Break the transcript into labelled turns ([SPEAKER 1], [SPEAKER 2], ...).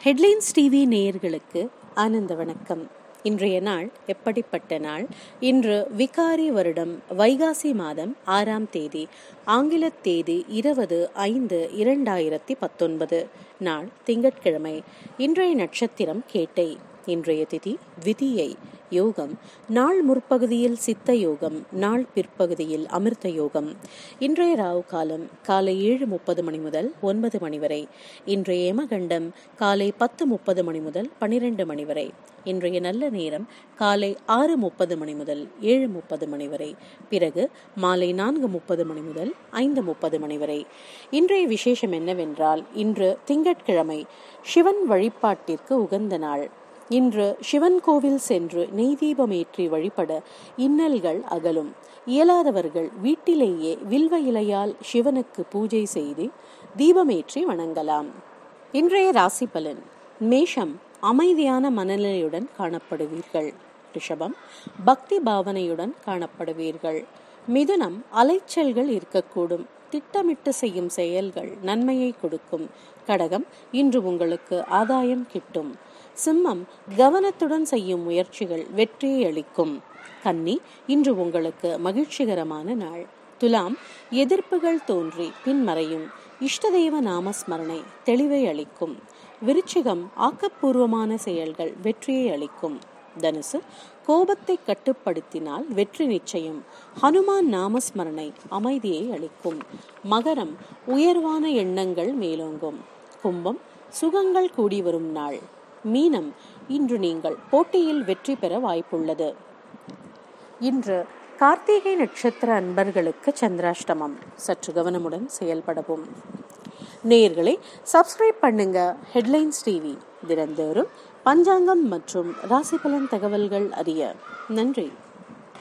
[SPEAKER 1] Headlines TV நேயர்களுக்கு ஆனந்த வணக்கம். இன்றைய நாள் எப்படிப்பட்ட நாள்? இன்று விகாரி வருடம் வைகாசி மாதம் 6ஆம் தேதி, ஆங்கில தேதி 20/5/2019. நாள் திங்கட்கிழமை. இன்றைய நட்சத்திரம் கேட்டை. இன்றைய திதி விதியை. யோகம் நாள் முற்பகுதியில் சித்த யோகம், நாள் பிற்பகுதியில் அமிர்த யோகம். இன்றைய ராவு காலம் காலை 7:30 மணி முதல் 9 மணி வரை. இன்றைய யமகண்டம் காலை 10:30 மணி முதல் 12 மணி வரை. இன்றைய நல்ல நேரம் காலை 6:30 மணி முதல் 7:30 மணி வரை. பிறகு மாலை 4:30 மணி முதல் 5:30 மணி வரை. இன்றைய விசேஷம் என்னவென்றால், இன்று திங்கட்கிழமை, சிவன் வழிபாட்டிற்கு உகந்த நாள். இன்று சிவன் கோவில் சென்று நெய் தீபமேற்றி வழிபட இன்னல்கள் அகலும். இயலாதவர்கள் வீட்டிலேயே வில்வ இலையால் சிவனுக்கு பூஜை செய்து தீபமேற்றி வணங்கலாம். இன்றைய ராசி பலன். மேஷம் அமைதியான மனநிலையுடன் காணப்படுவீர்கள். ரிஷபம் பக்தி பாவனையுடன் காணப்படுவீர்கள். மிதுனம் அலைச்சல்கள் இருக்கக்கூடும். திட்டமிட்டு செய்யும் செயல்கள் நன்மையை கொடுக்கும். கடகம் இன்று உங்களுக்கு ஆதாயம் கிட்டும். சிம்மம் கவனத்துடன் செய்யும் முயற்சிகள் வெற்றியை அளிக்கும். கன்னி இன்று உங்களுக்கு மகிழ்ச்சிகரமான நாள். துலாம் எதிர்ப்புகள் தோன்றி பின்மறையும். இஷ்டதெய்வ நாமஸ்மரணை தெளிவை அளிக்கும். விருச்சிகம் ஆக்கப்பூர்வமான செயல்கள் வெற்றியை அளிக்கும். தனுசு கோபத்தை கட்டுப்படுத்தினால் வெற்றி நிச்சயம். ஹனுமான் நாமஸ்மரணை அமைதியை அளிக்கும். மகரம் உயர்வான எண்ணங்கள் மேலோங்கும். கும்பம் சுகங்கள் கூடி வரும் நாள். மீனம் இன்று நீங்கள் போட்டியில் வெற்றி பெற வாய்ப்புள்ளது. இன்று கார்த்திகை நட்சத்திர அன்பர்களுக்கு சந்திராஷ்டமம். சற்று கவனமுடன் செயல்படவும். நேயர்களை சப்ஸ்கிரைப் பண்ணுங்க. ஹெட்லைன்ஸ் டிவி தினந்தோறும் பஞ்சாங்கம் மற்றும் ராசி பலன் தகவல்கள் அறிய. நன்றி.